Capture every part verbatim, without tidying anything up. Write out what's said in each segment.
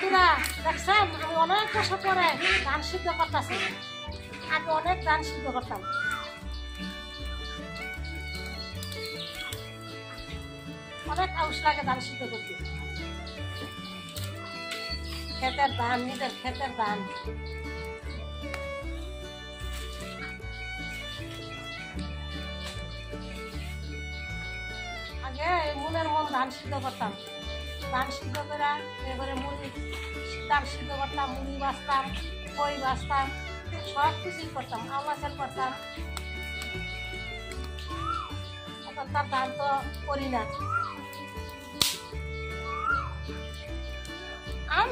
বন্ধুরা দেখছেন আমি অনেক বছর পরে ধান সিদ্ধ করতেছি। আগে অনেক ধান সিদ্ধ করতাম, অনেক আউশ লাগে ধান সিদ্ধ করতে। ক্ষেতের ধান, নিজের ক্ষেতের ধান। আগে মনের মন ধান সিদ্ধ করতাম, ধান সিদ্ধ করে এবারে মুড়ি ধান সিদ্ধ করতাম, মুড়ি বাছতাম, খই বাছতাম, সব কিছুই করতাম, আওলা চাল করতাম। এখন তার ধান তো করি না। আম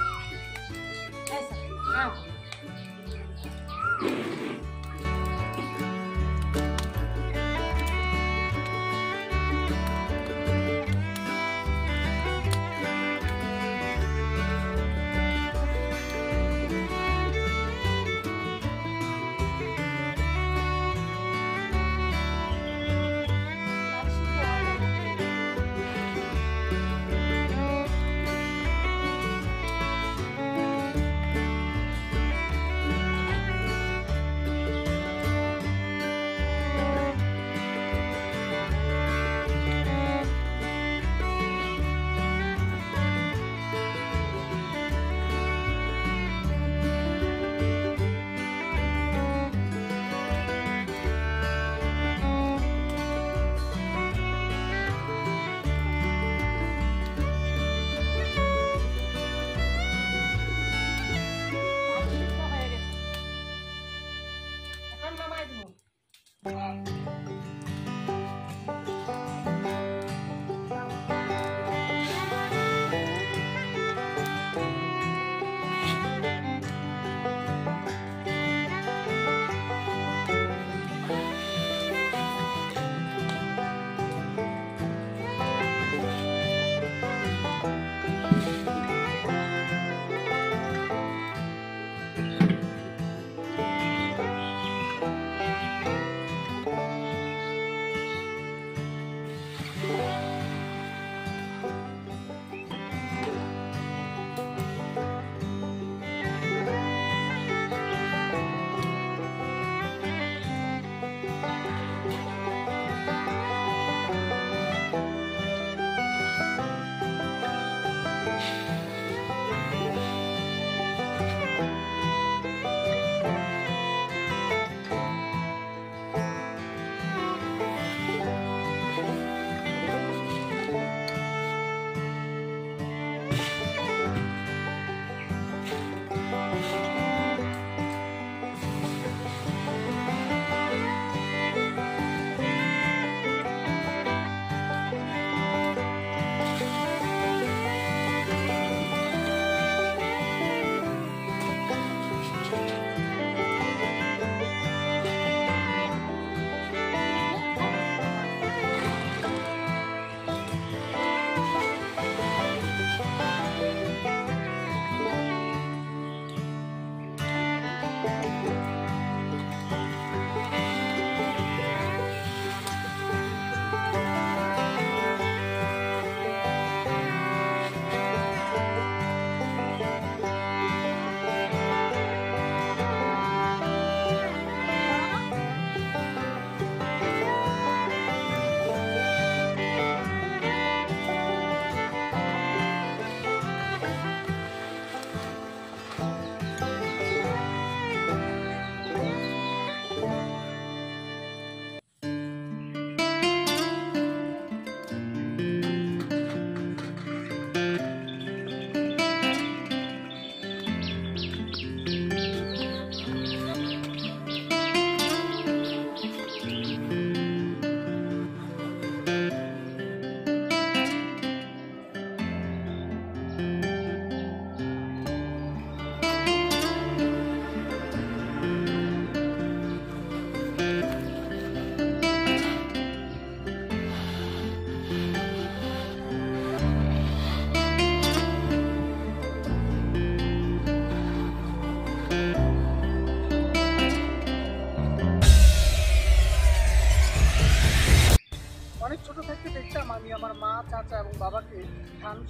আম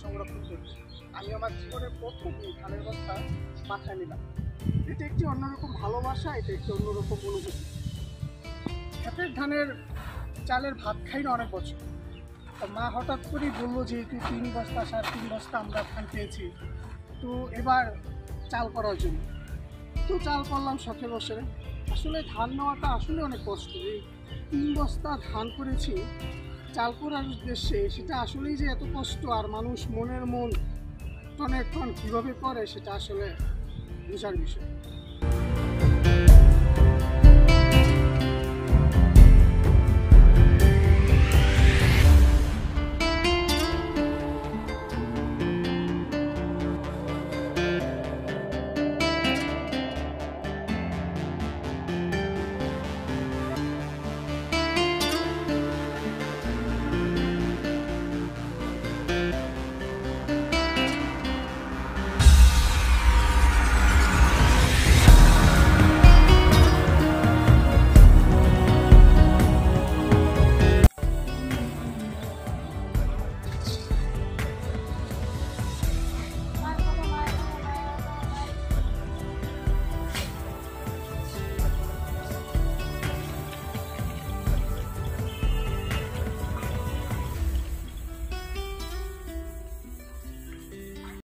সংরক্ষণ করছি। আমি আমার জীবনের প্রথম এই ধানের বস্তা মাথায় নিলাম। এটা একটি অন্যরকম ভালোবাসা, এটা একটি অন্যরকম অনুভূতি। ক্ষেতের ধানের চালের ভাত খাই না অনেক বছর। তা মা হঠাৎ করেই বললো যে একটু তিন বস্তা সাড়ে তিন বস্তা আমরা ধান পেয়েছি, তো এবার চাল করার জন্য। তো চাল করলাম শখে বসে। আসলে ধান নেওয়াটা আসলে অনেক কষ্ট। এই তিন বস্তা ধান করেছি চাল করার উদ্দেশ্যে, সেটা আসলেই যে এত কষ্ট আর মানুষ মনের মন টনের টন কীভাবে করে সেটা আসলে বোঝার বিষয়।